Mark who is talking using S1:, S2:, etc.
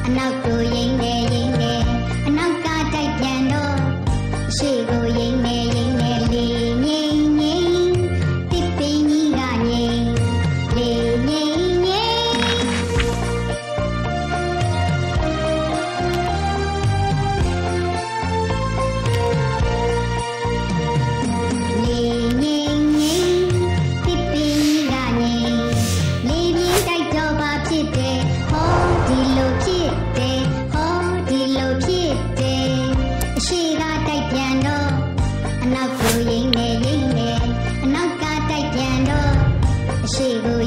S1: အနောက်ကိုရိမ့်နေအနောက်ကတိုက်ပြန်တော့အရှိကိုရိမ့်နေလေးငိမ့်ငိမ့်တစ်ပင်ကြီးကငိမ့်လေးငိမ့်ငိမ့်လေးငိမ့်ငိမ့်တစ်ပင်ကြီးကငိမ့်လေးပြင်းတိုက်တော့ဘာဖြစ်တယ်ဟောဒီလိုဖြစ်တယ်ဟောဒီလိုဖြစ်တယ်အရှိကတိုက်ပြန်တော့အနောက်ကိုရိမ့်နေအနောက်ကတိုက်ပြန်တော့အရှိကို